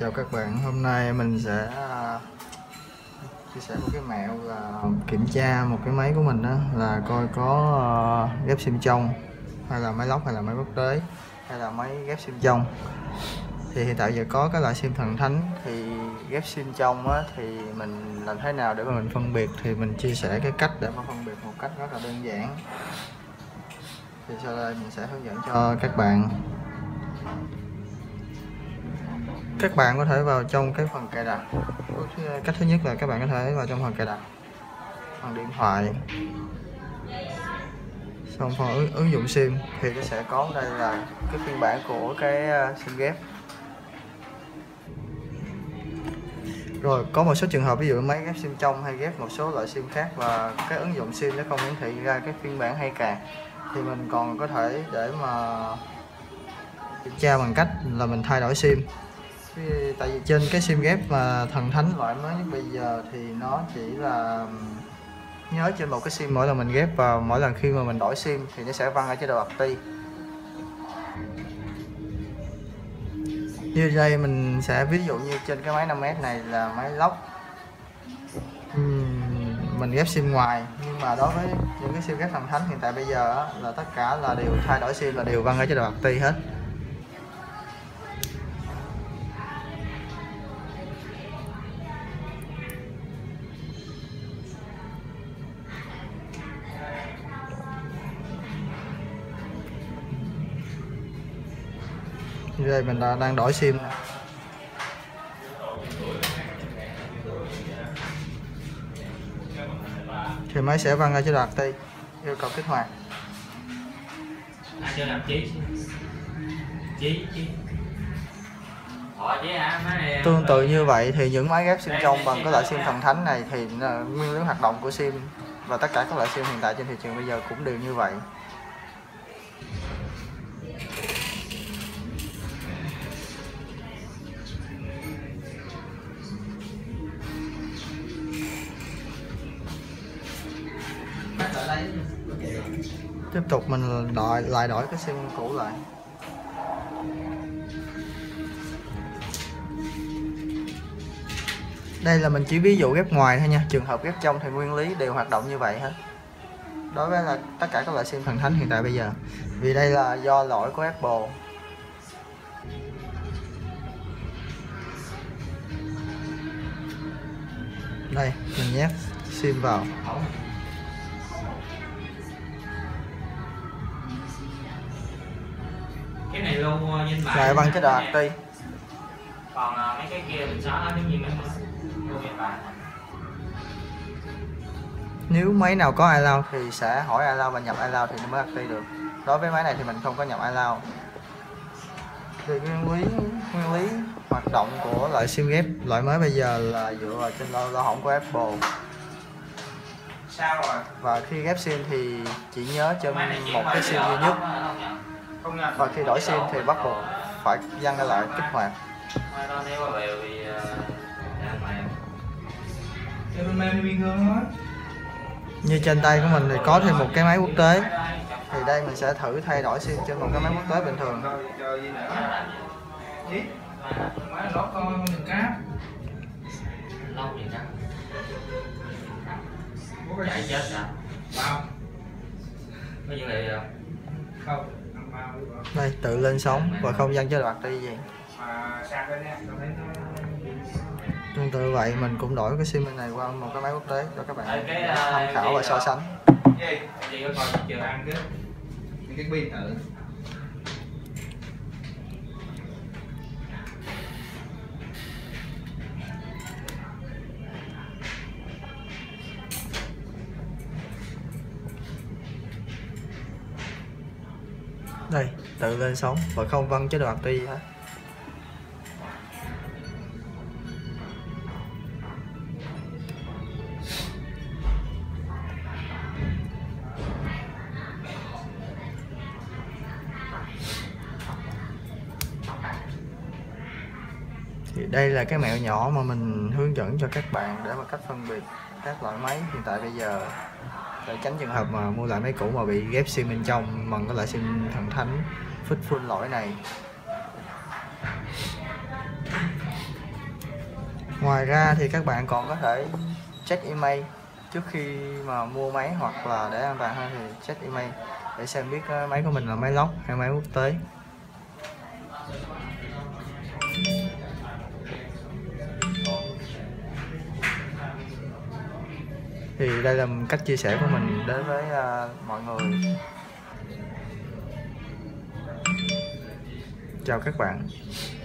Chào các bạn, hôm nay mình sẽ chia sẻ một cái mẹo là kiểm tra một cái máy của mình đó, là coi có ghép sim trong hay là máy lóc hay là máy quốc tế hay là máy ghép sim trong. Thì hiện tại giờ có cái loại sim thần thánh, thì ghép sim trong á, thì mình làm thế nào để mà mình phân biệt, thì mình chia sẻ cái cách để mà phân biệt một cách rất là đơn giản. Thì sau đây mình sẽ hướng dẫn cho các bạn. Các bạn có thể vào trong cái phần cài đặt. Cách thứ nhất là các bạn có thể vào trong phần cài đặt, phần điện thoại, xong phần ứng dụng sim thì nó sẽ có đây là cái phiên bản của cái sim ghép. Rồi có một số trường hợp ví dụ máy ghép sim trong hay ghép một số loại sim khác và cái ứng dụng sim nó không hiển thị ra cái phiên bản hay cài, thì mình còn có thể để mà kiểm tra bằng cách là mình thay đổi sim. Tại vì trên cái sim ghép mà thần thánh loại mới nhất bây giờ thì nó chỉ là nhớ trên một cái sim mỗi lần mình ghép, và mỗi lần khi mà mình đổi sim thì nó sẽ văng ở chế độ active. Như đây mình sẽ ví dụ như trên cái máy 5S này là máy lóc, mình ghép sim ngoài, nhưng mà đối với những cái sim ghép thần thánh hiện tại bây giờ là tất cả là đều thay đổi sim là đều văng ở chế độ active hết. Như đây mình đang đổi sim nè. Thì máy sẽ văng ra chế độ active, yêu cầu kích hoạt. Chưa làm chí. Tương tự như vậy thì những máy ghép sim trong bằng cái loại sim thần thánh này thì nguyên lý hoạt động của sim và tất cả các loại sim hiện tại trên thị trường bây giờ cũng đều như vậy. Tiếp tục mình lại đổi cái sim cũ lại. Đây là mình chỉ ví dụ ghép ngoài thôi nha, trường hợp ghép trong thì nguyên lý đều hoạt động như vậy hết đối với là tất cả các loại sim thần thánh hiện tại bây giờ. Vì đây là do lỗi của Apple. Đây mình nhét sim vào. Cái này luôn trên bài Lại văng chế độ active. Còn mấy cái kia mình xóa hết giống như mấy luôn trên bài. Nếu máy nào có iCloud thì sẽ hỏi iCloud và nhập iCloud thì mới active được. Đối với máy này thì mình không có nhập iCloud. Thì nguyên lý hoạt động của loại sim ghép loại mới bây giờ là dựa vào trên lỗ hổng của Apple. Sao rồi? Và khi ghép sim thì chỉ nhớ trên một cái sim duy nhất. Và khi đổi sim thì bắt buộc phải văng ra lại kích hoạt. Như trên tay của mình thì có thêm một cái máy quốc tế, thì đây mình sẽ thử thay đổi sim trên một cái máy quốc tế bình thường. Chạy chết rồi. Có dữ liệu không? Đây tự lên sóng và không văng chế độ active gì. Tương tự vậy mình cũng đổi cái sim bên này qua một cái máy quốc tế cho các bạn tham khảo và so sánh. Cái pin thử. Đây tự lên sóng và không văng chế độ active gì hết. Thì đây là cái mẹo nhỏ mà mình hướng dẫn cho các bạn để mà cách phân biệt các loại máy hiện tại bây giờ, để tránh trường hợp mà mua lại máy cũ mà bị ghép sim bên trong bằng cái loại sim thần thánh full lỗi này. Ngoài ra thì các bạn còn có thể check email trước khi mà mua máy, hoặc là để an toàn hơn thì check email để xem biết máy của mình là máy lóc hay máy quốc tế. Thì đây là cách chia sẻ của mình đến với mọi người. Chào các bạn.